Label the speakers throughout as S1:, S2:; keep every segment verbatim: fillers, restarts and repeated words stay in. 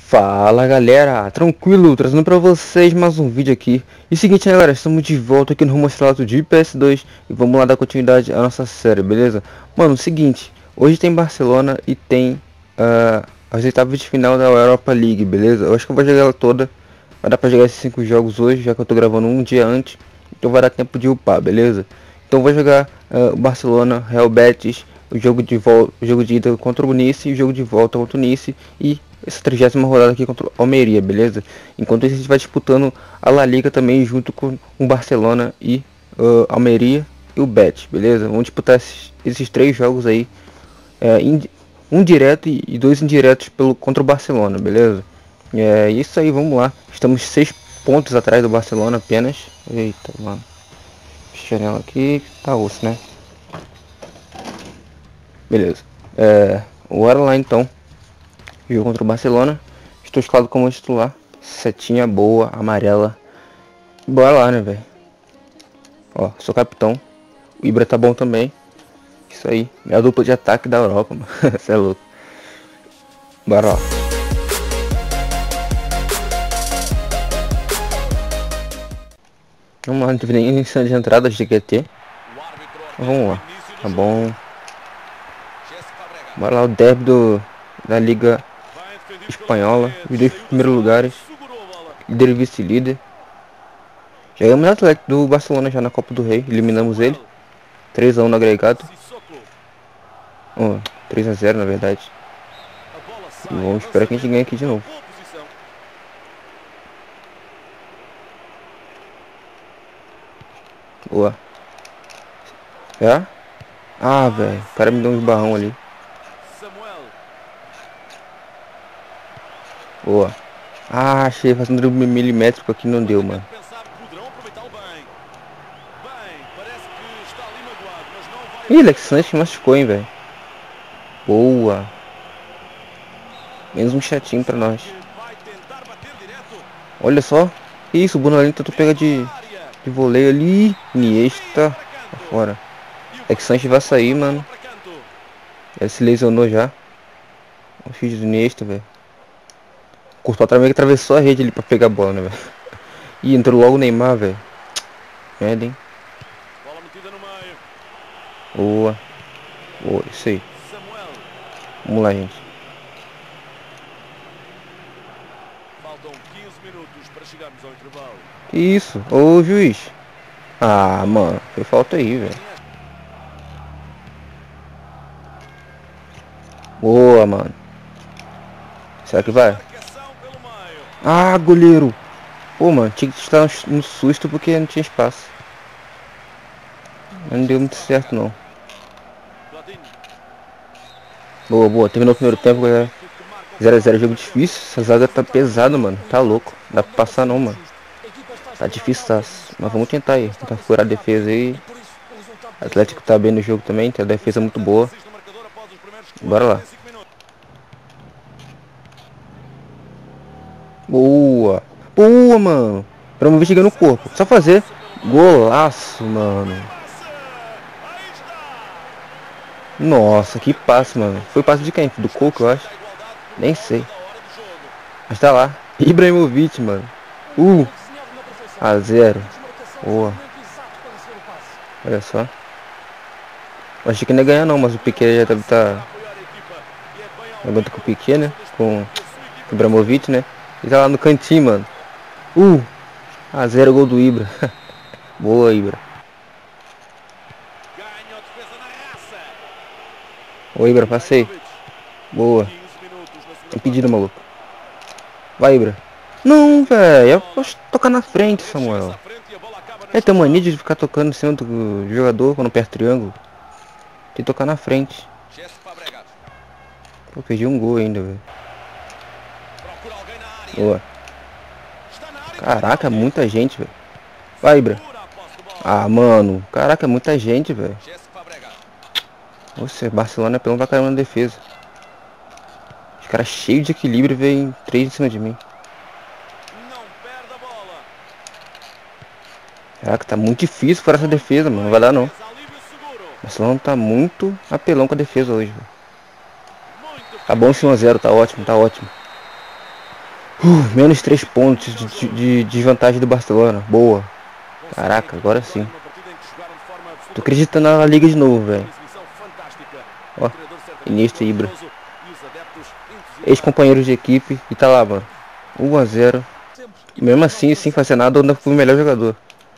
S1: Fala galera, tranquilo, trazendo pra vocês mais um vídeo aqui. E seguinte, né, galera, estamos de volta aqui no Rumo Estrelato de P S dois e vamos lá dar continuidade à nossa série, beleza? Mano, seguinte, hoje tem Barcelona e tem uh, as oitavas de final da Europa League, beleza? Eu acho que eu vou jogar ela toda, vai dar pra jogar esses cinco jogos hoje, já que eu tô gravando um dia antes, então vai dar tempo de upar, beleza? Então vou jogar uh, o Barcelona, Real Betis, o jogo de volta, o jogo de ida contra o Nice, o jogo de volta contra o Nice e essa trigésima rodada aqui contra o Almeria, beleza? Enquanto isso a gente vai disputando a La Liga também junto com o Barcelona e uh, Almeria e o Betis, beleza? Vamos disputar esses, esses três jogos aí, é, um direto e dois indiretos pelo, contra o Barcelona, beleza? É isso aí, vamos lá. Estamos seis pontos atrás do Barcelona apenas. Eita, mano. Janela aqui, tá osso, né? Beleza. É, bora lá então. Jogo contra o Barcelona. Estou escalado como titular. Setinha boa, amarela. Bora lá, né, velho? Ó, sou capitão. O Ibra tá bom também. Isso aí. Minha dupla de ataque da Europa, mano. Você é louco. Bora lá. Vamos lá, não teve nem iniciação de entrada de Q T. Vamos lá. Tá bom. Bora lá, o derby do, da Liga Espanhola, os dois primeiros lugares, líder e vice-líder. Chegamos no Atlético do Barcelona já na Copa do Rei, eliminamos ele, três a um no agregado, oh, três a zero na verdade, e vamos esperar que a gente ganhe aqui de novo. Boa. É? Ah, velho, o cara me deu um esbarrão ali. Boa. Ah, achei fazendo um milimétrico aqui, não deu, mano. Ih, Alex Sanches machucou, hein, velho. Boa. Menos um chatinho pra nós. Olha só. Isso, o Bruno tentou pegar de, de voleio ali. Iniesta. Tá fora. Alex Sanches vai sair, mano. Ele se lesionou já. O filho do Iniesta, velho. Cortou atrás, que atravessou a rede ali pra pegar a bola, né, velho? Ih, entrou logo o Neymar, velho. Merda, hein? Boa. Boa, isso aí. Vamos lá, gente. Que isso? Ô, juiz. Ah, mano. Foi falta aí, velho. Boa, mano. Será que vai? Ah, goleiro. Pô, mano, tinha que estar no susto porque não tinha espaço. Não deu muito certo, não. Boa, boa. Terminou o primeiro tempo. zero a zero, jogo difícil. Essa zaga tá pesada, mano. Tá louco. Não dá pra passar, não, mano. Tá difícil, tá? Mas vamos tentar aí. Tentar furar a defesa aí. O Atlético tá bem no jogo também. Tem a defesa muito boa. Bora lá. Boa. Boa, mano. Pra me ver chegando no corpo. Só fazer. Golaço, mano. Nossa, que passe, mano. Foi passe de quem? Do Coco, eu acho. Nem sei. Mas tá lá. Ibrahimovic, mano. Uh. A zero. Boa. Olha só. Eu achei que não ia ganhar não, mas o Piquet já deve estar... Jogando com o Piquet, né? Com o Ibrahimovic, né? Ele tá lá no cantinho, mano. Uh. A zero, gol do Ibra. Boa, Ibra. Ô, Ibra, passei. Boa. Impedido, maluco. Vai, Ibra. Não, velho. Eu posso tocar na frente, Samuel. É, tem mania de ficar tocando em cima do jogador quando aperta triângulo. Tem que tocar na frente. Pô, perdi um gol ainda, velho. Boa. Caraca, muita gente, velho. Vai, Ibra. Ah, mano. Caraca, muita gente, velho. Nossa, Barcelona pelo pra caramba na defesa. Os caras cheios de equilíbrio vêm três em cima de mim. Caraca, tá muito difícil para essa defesa, mano. Não vai dar não. Barcelona tá muito apelão com a defesa hoje, velho. Tá bom esse um a zero, tá ótimo, tá ótimo. Uh, menos três pontos de, de, de desvantagem do Barcelona. Boa. Caraca, agora sim. Tô acreditando na Liga de novo, velho. Ó, Iniesta e Ibra. Ex-companheiros de equipe. E tá lá, mano. um a zero. Mesmo assim, sem fazer nada, eu ainda fui o melhor jogador.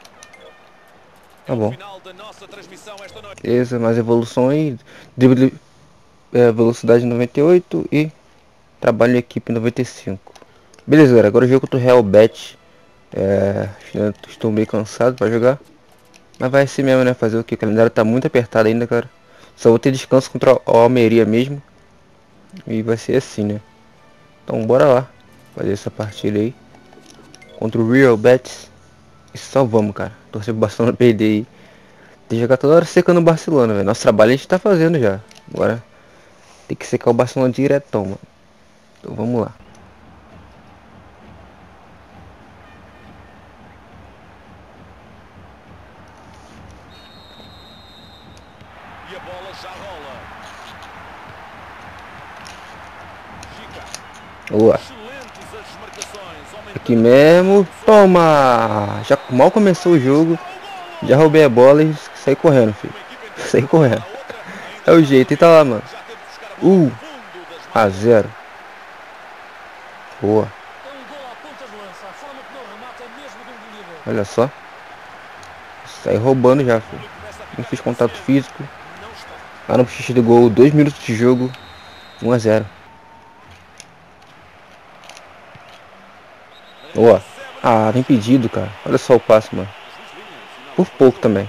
S1: Tá bom. Beleza, mais evoluções. Drible, é, velocidade noventa e oito e trabalho em equipe noventa e cinco. Beleza, galera. Agora o jogo contra o Real Betis. É, estou meio cansado pra jogar. Mas vai ser mesmo, né? Fazer o que? O calendário tá muito apertado ainda, cara. Só vou ter descanso contra o Almeria mesmo. E vai ser assim, né? Então bora lá. Fazer essa partida aí. Contra o Real Betis. E só vamos, cara. Torcer pro Barcelona perder aí. Tem que jogar toda hora secando o Barcelona, velho. Nosso trabalho a gente tá fazendo já. Agora tem que secar o Barcelona diretão, mano. Então vamos lá.
S2: E a bola já rola.
S1: Boa. Aqui mesmo. Toma! Já mal começou o jogo. Já roubei a bola e saí correndo, filho. Saí correndo. É o jeito. E tá lá, mano. Uh! A zero. Boa. Olha só. Saí roubando já, filho. Não fiz contato físico. Lá no xixi do gol. dois minutos de jogo. um a zero. Boa. Ah, tá impedido, cara. Olha só o passe, mano. Por pouco também.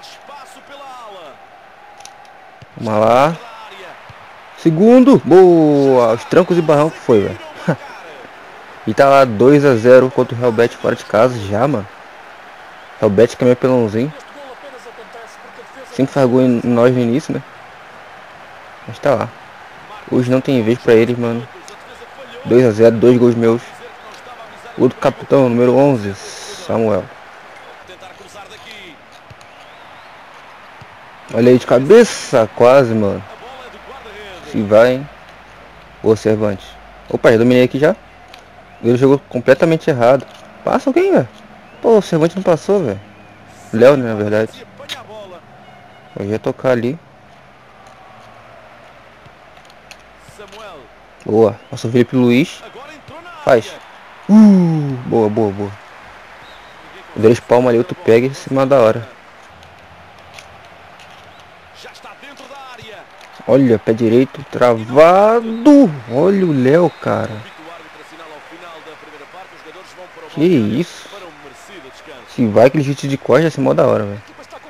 S1: Vamos lá. Segundo. Boa. Os trancos e barrancos foi, velho. E tá lá dois a zero contra o Real Betis fora de casa já, mano. Real Betis que é meu pelãozinho. Sempre faz gol em nós no início, né? Mas tá lá. Hoje não tem vez pra eles, mano. dois a zero, dois gols meus. Outro capitão, número onze, Samuel. Olha aí de cabeça, quase, mano. Se vai, hein? Ô, Cervantes. Opa, já dominei aqui já. Ele jogou completamente errado. Passa alguém, velho. Pô, o Cervantes não passou, velho. Léo, né, na verdade. Eu ia tocar ali. Boa. Passou o Felipe Luiz. Faz. Uh, boa, boa, boa. Dois palmas ali, outro pega em cima da hora. Olha, pé direito, travado. Olha o Léo, cara. Que isso? Se vai aquele chute de costas, assim, mó da hora, velho.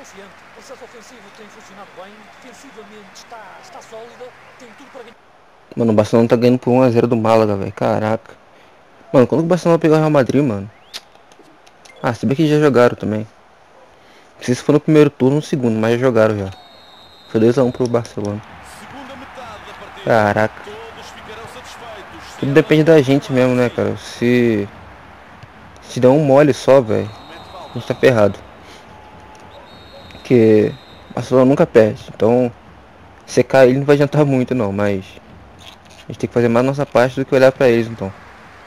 S1: Mano, o Barcelona tá ganhando por um a zero do Málaga, velho. Caraca. Mano, quando o Barcelona pegar o Real Madrid, mano? Ah, se bem que já jogaram também. Não sei se foi no primeiro turno ou no segundo, mas já jogaram já. Foi dois a um pro Barcelona. Caraca. Tudo depende da gente mesmo, né, cara? Se... Se der um mole só, velho, a gente tá ferrado. Porque o Barcelona nunca perde. Então, secar ele não vai adiantar muito, não. Mas a gente tem que fazer mais nossa parte do que olhar pra eles, então.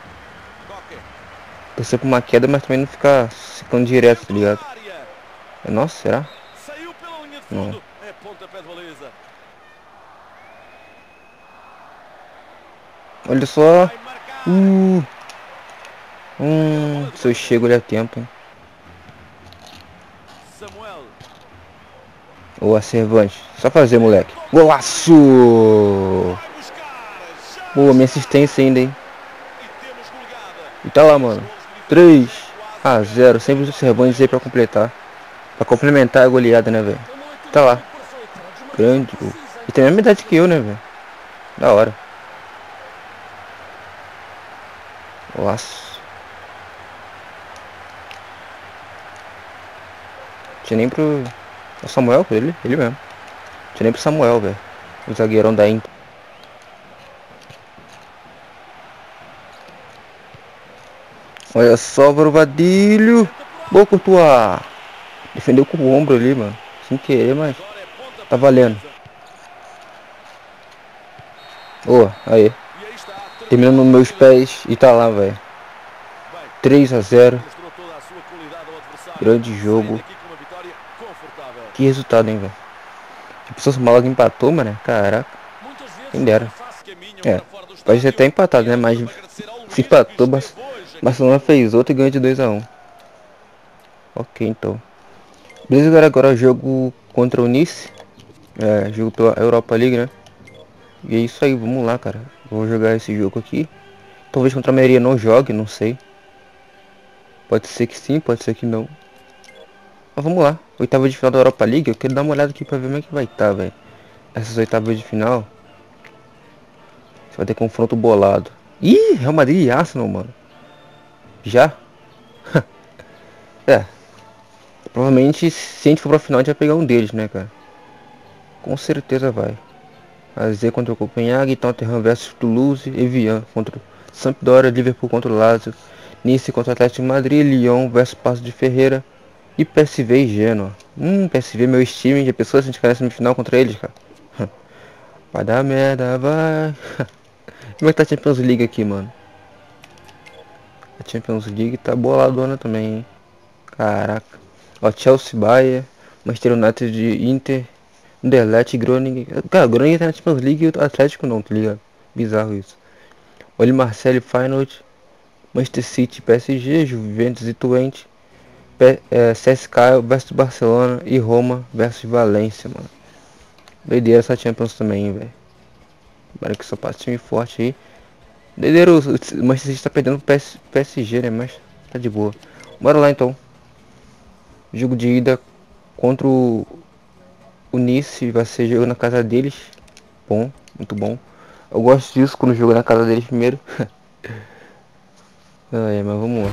S1: Torcer pra uma queda, mas também não ficar secando direto, tá ligado? É nossa, será? Não. Olha só. Uh. Hum, se eu chego ali a tempo, hein? Boa, Cervantes. Só fazer, moleque. Golaço! Boa, minha assistência ainda, hein? E tá lá, mano. três a zero. Sempre o Cervantes aí pra completar. Pra complementar a goleada, né, velho? Tá lá. Grande. E tem a mesma idade que eu, né, velho? Da hora. Nossa. Tinha nem pro... O Samuel, ele, ele mesmo. Tinha nem pro Samuel, velho. O zagueirão da Inter. Olha só, Varvadilho. Boa, Courtois. Defendeu com o ombro ali, mano. Sem querer, mas tá valendo. Boa, aí. Terminando nos meus pés e tá lá, velho. três a zero.
S2: Mostrou toda a sua qualidade ao adversário.
S1: Grande
S2: Sai
S1: jogo.
S2: daqui com uma vitória confortável.
S1: Que resultado, hein, velho. Tipo, se o Malaga empatou, mano. Caraca.
S2: Muitas vezes
S1: Quem dera.
S2: caminham
S1: É.
S2: para fora do
S1: Pode ser
S2: estádio.
S1: até empatado, né?
S2: E
S1: Mas
S2: vamos agradecer ao Luís,
S1: se
S2: que
S1: empatou, Bar-
S2: esteve hoje aqui
S1: Barcelona
S2: conosco.
S1: fez outro e ganhou de dois a um. Ok, então. Beleza, galera. Agora o jogo contra o Nice. É, jogo pela Europa League, né? E é isso aí, vamos lá, cara. Vou jogar esse jogo aqui. Talvez contra a maioria não jogue, não sei. Pode ser que sim, pode ser que não. Mas vamos lá. Oitava de final da Europa League. Eu quero dar uma olhada aqui pra ver como é que vai estar, velho. Essas oitavas de final. Vai ter confronto bolado. Ih, Real Madrid e Arsenal, mano. Já? É. Provavelmente, se a gente for pra final, a gente vai pegar um deles, né, cara? Com certeza vai. A Z contra o Copenhague, Tottenham versus Toulouse, Evian contra Sampdoria, Liverpool contra o Lazio, Nice contra o Atlético de Madrid, Lyon versus Paços de Ferreira e P S V e Genoa. Hum, P S V meu time, de pessoas se a gente cair na semifinal contra eles, cara. Vai dar merda, vai. Como é que tá a Champions League aqui, mano? A Champions League tá boladona também, hein? Caraca. Ó, Chelsea, Bayern, Manchester United de Inter, Anderlecht, Groningen. Cara, o Groningen tá na Champions League e o Atlético não, tá ligado? Bizarro isso. Olha Marseille, Feyenoord, Manchester City, P S G, Juventus e Twente, P é, C S K A versus Barcelona e Roma versus Valência, mano. Doideira essa Champions também, velho. Agora que só passa time forte aí. Doideira, o o Manchester City tá perdendo pro P S G, né? Mas tá de boa. Bora lá então. Jogo de ida contra o, o Nice, vai ser jogo na casa deles. Bom, muito bom. Eu gosto disso quando jogo na casa deles primeiro. Ah, é, mas vamos lá.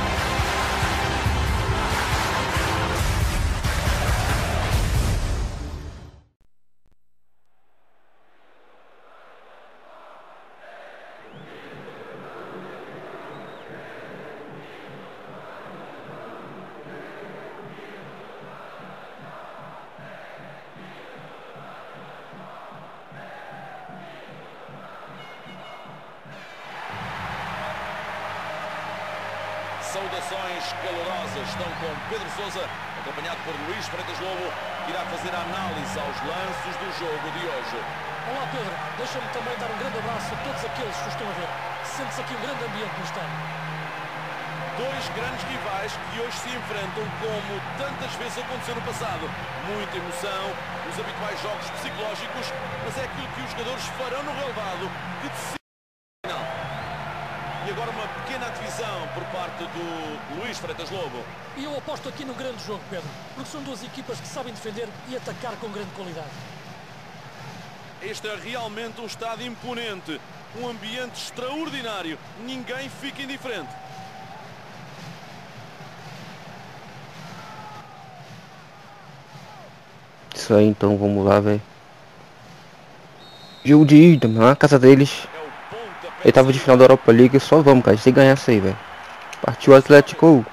S2: Saudações calorosas estão com Pedro Sousa, acompanhado por Luís Freitas Lobo, que irá fazer a análise aos lances do jogo de hoje.
S3: Olá Pedro, deixa-me também dar um grande abraço a todos aqueles que estão a ver. Sente-se aqui um grande ambiente no estádio.
S2: Dois grandes rivais que hoje se enfrentam como tantas vezes aconteceu no passado. Muita emoção, os habituais jogos psicológicos, mas é aquilo que os jogadores farão no relevado que decide. E agora uma pequena divisão por parte do Luís Freitas Lobo.
S3: E eu aposto aqui num grande jogo, Pedro, porque são duas equipas que sabem defender e atacar com grande qualidade.
S2: Este é realmente um estádio imponente, um ambiente extraordinário, ninguém fica indiferente.
S1: Isso aí, então, vamos lá, velho. Jogo de ida, mano, na casa deles.
S2: É o pontapé
S1: Ele tava de final da Europa League, só vamos, cara. A gente tem que ganhar isso aí, velho. Partiu o Atlético.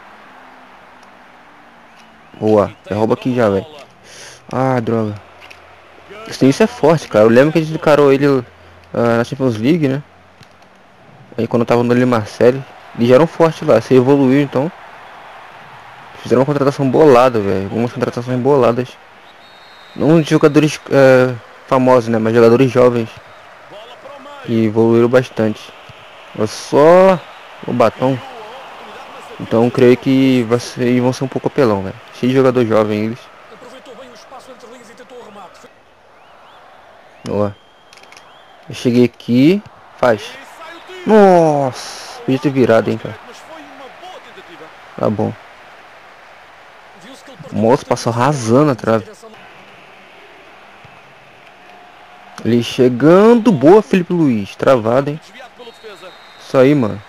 S1: Boa, já rouba aqui já, velho. Ah, droga. Esse isso é forte, cara. Eu lembro que a gente encarou ele uh, na Champions League, né? Aí quando eu tava no Marseille, eles já eram fortes lá. Você evoluiu, então. Fizeram uma contratação bolada, velho. Algumas contratações boladas. Não de jogadores uh, famosos, né? Mas jogadores jovens. Que evoluíram bastante. Olha só o batom. Então creio que vai ser, vão ser um pouco apelão, velho. Cheio de jogador jovem eles.
S3: Aproveitou bem o espaço entre linhas e tentou o remate.
S1: Ó. Eu cheguei aqui. Faz. Nossa. Podia ter virado, hein, cara.
S2: Mas foi uma boa tentativa.
S1: Tá bom.
S3: Viu-se que ele
S1: O
S3: partiu
S1: moço
S3: bastante
S1: passou
S3: direção,
S1: arrasando a trave.
S3: direção-
S1: Ali chegando. Boa, Felipe Luiz. Travado, hein.
S2: Desviado pelo defesa.
S1: Isso aí, mano.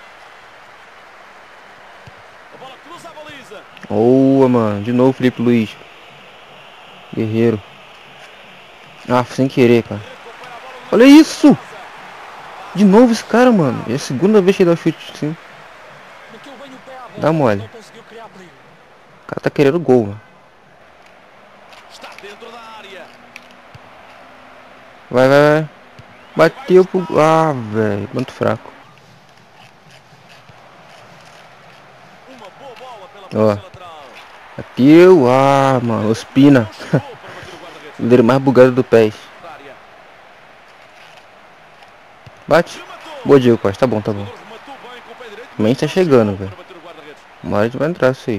S2: A bola cruza a baliza.
S1: Boa, mano. De novo, Felipe Luiz. Guerreiro. Ah, sem querer, cara.
S2: Recupera a bola no
S1: Olha isso. De novo esse cara, mano. É a segunda vez que ele dá o chute assim.
S3: meteu bem o pé à bola,
S1: Dá mole.
S3: não conseguiu criar perigo.
S1: O cara tá querendo gol, mano.
S2: Está dentro da área.
S1: Vai, vai, vai. Bateu pro... Ah, velho. Muito fraco. Ó. Aqui eu... Ah, mano. Ospina. O goleiro mais bugado do P E S. Bate. Boa, Diego Costa. Tá bom, tá bom. Também tá chegando, velho. Uma hora a gente vai entrar isso aí.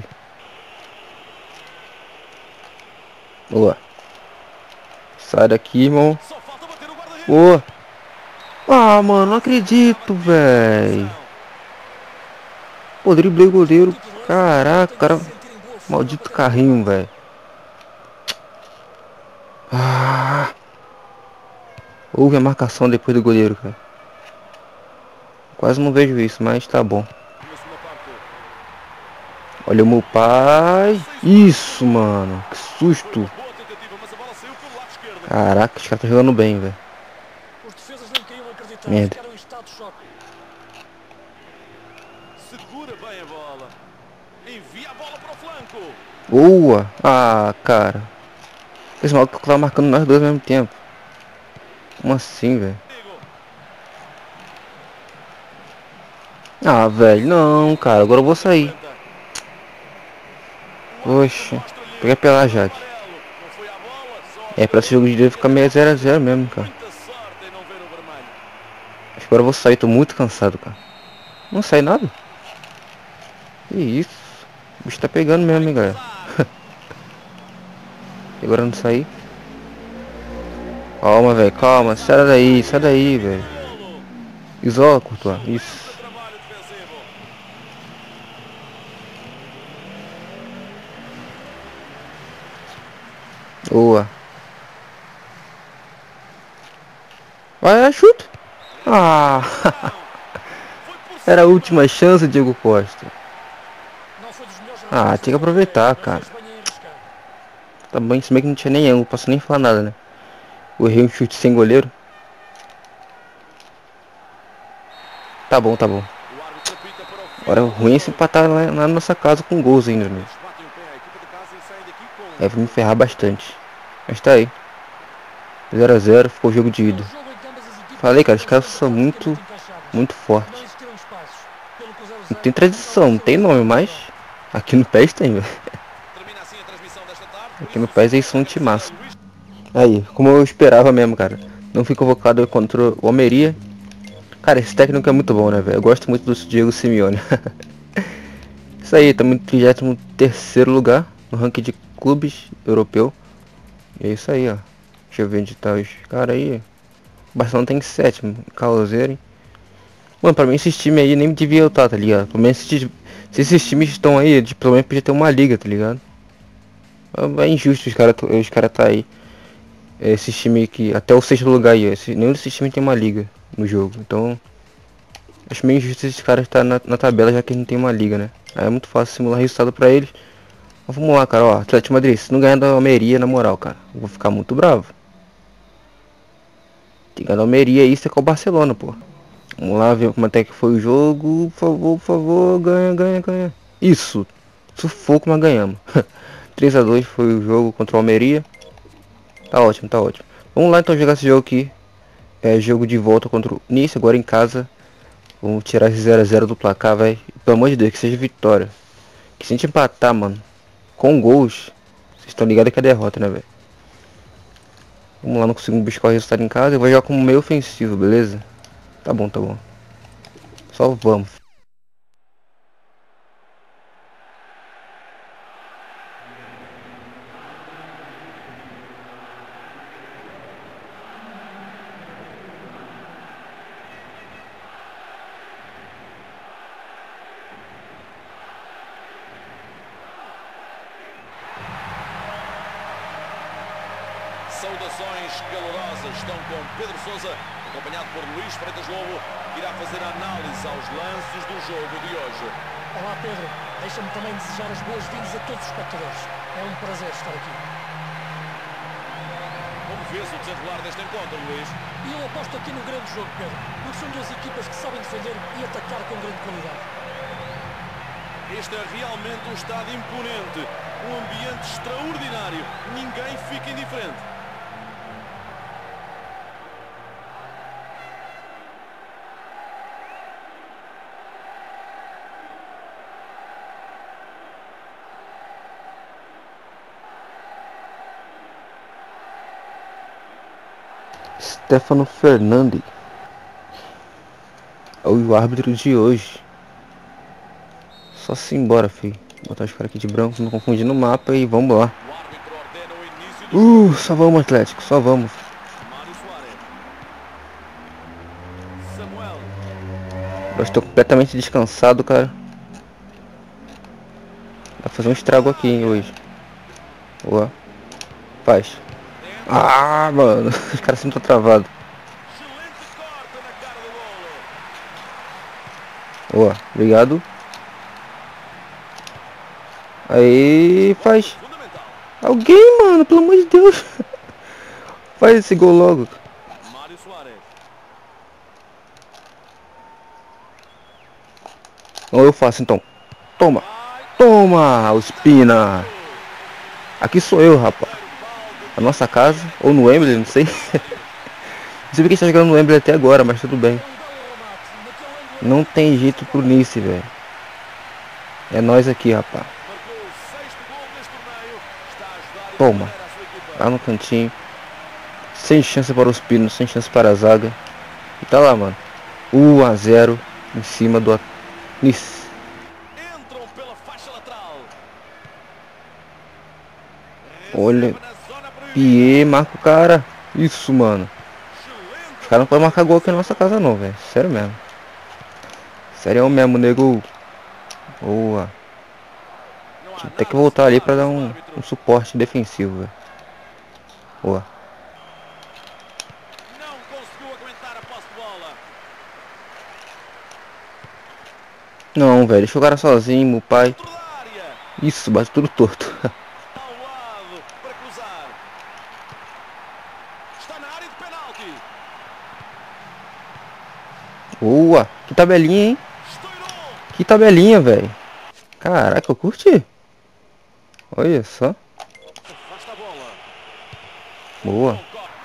S1: Boa. Sai daqui, irmão. Boa. Ah, mano, não acredito, velho. Pô, driblei o goleiro. Caraca, cara. Maldito carrinho, velho. Ah. Houve a marcação depois do goleiro, cara. Quase não vejo isso, mas tá bom. Olha o meu pai. Isso, mano. Que susto. Caraca, os caras estão jogando bem, velho. Merda.
S2: Segura bem a bola. Envia a bola para o flanco.
S1: Boa. Ah, cara. Esse maluco tava marcando nós dois ao mesmo tempo. Como assim, velho? Ah, velho. Não, cara. Agora eu vou sair. Oxe. Peguei pela Jade. É, pra esse jogo de dia ficar meio zero a zero mesmo, cara. Acho que agora eu vou sair. Tô muito cansado, cara. Não sai nada. Que isso. O bicho tá pegando mesmo, hein, galera. E agora não sair. Calma, velho. Calma. Sai daí. Sai daí, velho. Isola, Courtois. Isso. Boa. Vai, chuta. Ah. Era a última chance, Diego Costa. Ah, tinha que aproveitar, cara. Tá bem, se bem que não tinha nem ângulo, posso nem falar nada, né? Eu errei um chute sem goleiro. Tá bom, tá bom. Agora o ruim é se empatar lá na nossa casa com gols ainda, né? É, vai me ferrar bastante. Mas tá aí. zero a zero, ficou o jogo de ida. Falei, cara, os caras são muito, muito fortes. Não tem tradição, não tem nome, mas aqui no P E S tem, velho. Aqui no P E S eles são um timaço. Aí, como eu esperava mesmo, cara. Não fui convocado contra o Almeria. Cara, esse técnico é muito bom, né, velho? Eu gosto muito do Diego Simeone. Isso aí, estamos em trigésimo terceiro lugar no ranking de clubes europeu. E é isso aí, ó. Deixa eu ver onde tá os caras aí. O Barcelona tá em sétimo, Caloseiro, hein? Mano, pra mim esses times aí nem devia eu estar, tá ligado? Pelo menos se, se esses times estão aí, de, pelo menos podia ter uma liga, tá ligado? É injusto os caras os cara tá aí. Esses times que até o sexto lugar aí, esse, nenhum desses times tem uma liga no jogo. Então, acho meio injusto esses caras estar na, na tabela já que não tem uma liga, né? Aí é muito fácil simular resultado pra eles. Mas vamos lá, cara, ó. Atlético Madrid, se não ganhar da Almeria, na moral, cara, eu vou ficar muito bravo. Tem que ganhar da Almeria aí, isso é com o Barcelona, pô. Vamos lá ver como até que foi o jogo. Por favor, por favor, ganha, ganha, ganha. Isso, sufoco, mas ganhamos. três a dois foi o jogo contra o Almeria. Tá ótimo, tá ótimo. Vamos lá então jogar esse jogo aqui. É jogo de volta contra o Nice, agora em casa. Vamos tirar esse zero a zero do placar, velho. Pelo amor de Deus, que seja vitória. Que se a gente empatar, mano, com gols, vocês estão ligados que é derrota, né, velho? Vamos lá, não consigo buscar o resultado em casa. Eu vou jogar como meio ofensivo, beleza? Tá bom, tá bom. Só vamos.
S2: Saudações calorosas estão com Pedro Sousa, acompanhado por Luís Freitas Lobo, que irá fazer a análise aos lances do jogo de hoje.
S3: Olá Pedro, deixa-me também desejar as boas-vindas a todos os espectadores. É um prazer estar aqui.
S2: Como vês o desenrolar deste encontro, Luís?
S3: E eu aposto aqui no grande jogo, Pedro, porque são duas equipas que sabem defender e atacar com grande qualidade.
S2: Este é realmente um estádio imponente, um ambiente extraordinário, ninguém fica indiferente.
S1: Stefano Fernandes. É o árbitro de hoje. Só se embora, filho. Botar os caras aqui de branco, não confundir no mapa e vamos lá. Uh, só vamos, Atlético, só vamos. Eu estou completamente descansado, cara. Vai fazer um estrago aqui, hein, hoje. Boa. Faz. Ah, mano. Os caras sempre estão travados. Boa. Obrigado. Aí, faz. Alguém, mano, pelo amor de Deus. Faz esse gol logo. Ou eu faço então. Toma. Toma, Ospina. Aqui sou eu, rapaz. A nossa casa. Ou no Wembley, não sei. Não sei porque está jogando no Wembley até agora, mas tudo bem. Não tem jeito pro Nice, velho. É nós aqui, rapaz. Toma. Lá no cantinho. Sem chance para os pinos, sem chance para a zaga. E tá lá, mano. um a zero em cima do Nice. Olha. Pie, marca o cara. Isso, mano. Os caras não podem marcar gol aqui na nossa casa não, velho. Sério mesmo. Sério mesmo, nego. Boa. Tem que voltar ali pra dar um, um suporte defensivo, velho. Boa. Não, velho. Deixa o cara sozinho, meu pai. Isso, bate tudo torto. Boa. Que tabelinha, hein? Que tabelinha, velho. Caraca, eu curti. Olha só. Boa.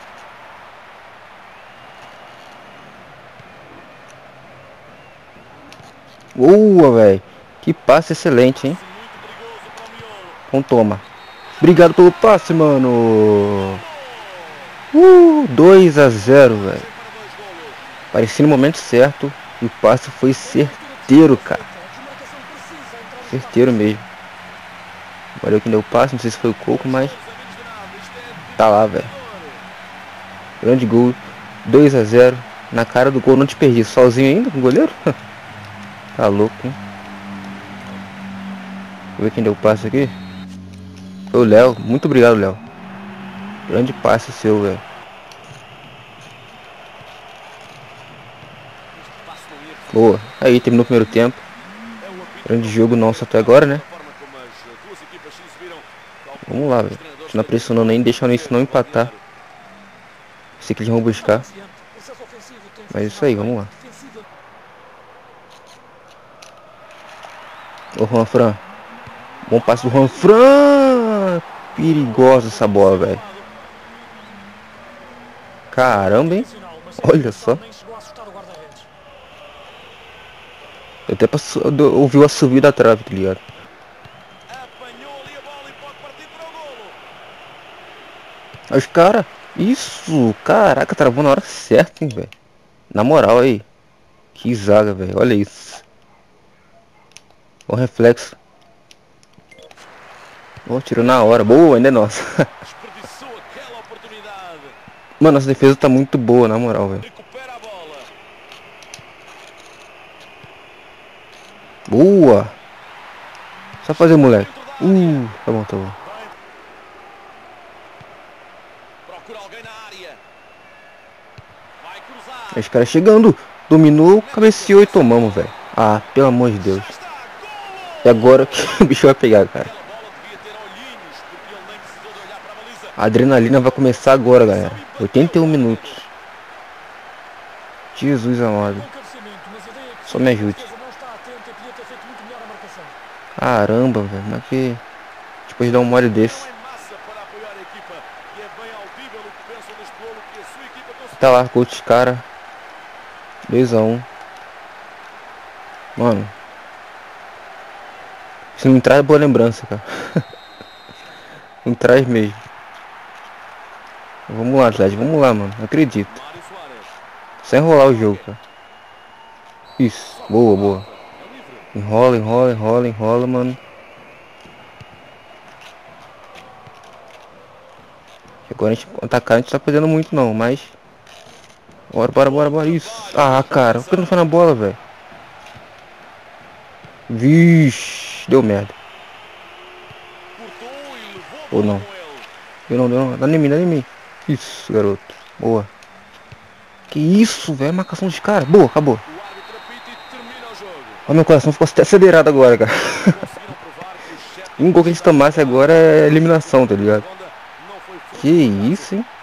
S1: Boa, velho. Que passe excelente, hein? Então toma. Obrigado pelo passe, mano. Uh, dois a zero, velho. Parecia no momento certo. E o passe foi certeiro, cara. Certeiro mesmo. Valeu quem deu o passe. Não sei se foi o Coco, mas tá lá, velho. Grande gol. dois a zero. Na cara do gol, não te perdi. Sozinho ainda com o goleiro? Tá louco, hein? Vou ver quem deu o passe aqui. Foi o Léo. Muito obrigado, Léo. Grande passe seu, velho. Boa. Aí, terminou o primeiro tempo. Grande jogo nosso até agora, né? Vamos lá, velho. Não pressionando nem, deixando isso não empatar. Sei que eles vão buscar. Mas é isso aí, vamos lá. Ô, Juan Fran. Bom passe do Juan Fran. Perigosa essa bola, velho. Caramba, hein? Olha só. Eu até ouviu a subida da trave, tá ligado? Os caras. Isso. Caraca, travou na hora certa, hein, velho. Na moral aí. Que zaga, velho. Olha isso. O reflexo. Oh, tirou na hora. Boa, ainda é nossa. Mano, nossa defesa tá muito boa, na moral, velho. Boa. Só fazer, moleque. Uh, tá bom, tá bom. Os caras chegando. Dominou, cabeceou e tomamos, velho. Ah, pelo amor de Deus. E agora que o bicho vai pegar, cara. A adrenalina vai começar agora, galera. oitenta e um minutos. Jesus amado. Só me ajude. Caramba, velho. Mas que... depois de dar um mole desse. Tá lá, gol dos caras. dois a um. Mano. Isso não traz boa lembrança, cara. Não traz mesmo. Vamos lá, Atlético, vamos lá, mano. Não acredito. Só enrolar o jogo, cara. Isso, boa, boa. Enrola, enrola, enrola, enrola, mano. Agora a gente atacar, a gente tá perdendo muito não, mas... Bora, bora, bora, bora, isso. Ah, cara, por que não foi na bola, velho? Vixe, deu merda. Ou não? Deu não, deu não. Dá em mim, dá em mim. Isso, garoto. Boa. Que isso, velho, marcação dos caras. Boa, acabou. Ó, meu coração ficou até acelerado agora, cara. Um gol que a gente tomasse agora é eliminação, tá ligado? Que isso, hein?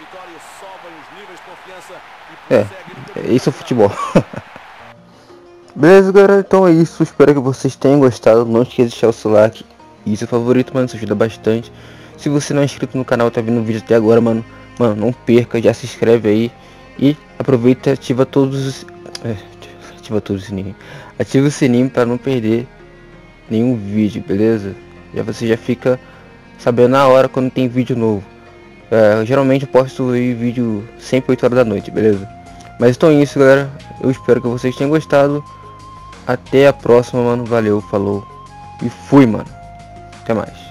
S1: É, isso é futebol. Beleza, galera, então é isso. Espero que vocês tenham gostado. Não esqueça de deixar o seu like e seu favorito, mano, isso ajuda bastante. Se você não é inscrito no canal, tá vendo o vídeo até agora, mano, mano, não perca, já se inscreve aí. E aproveita e ativa todos os... É, ativa todos os sininhos. Ativa o sininho para não perder nenhum vídeo, beleza? Já você já fica sabendo na hora quando tem vídeo novo. É, geralmente eu posto aí vídeo sempre oito horas da noite, beleza? Mas então é isso, galera. Eu espero que vocês tenham gostado. Até a próxima, mano. Valeu, falou. E fui, mano. Até mais.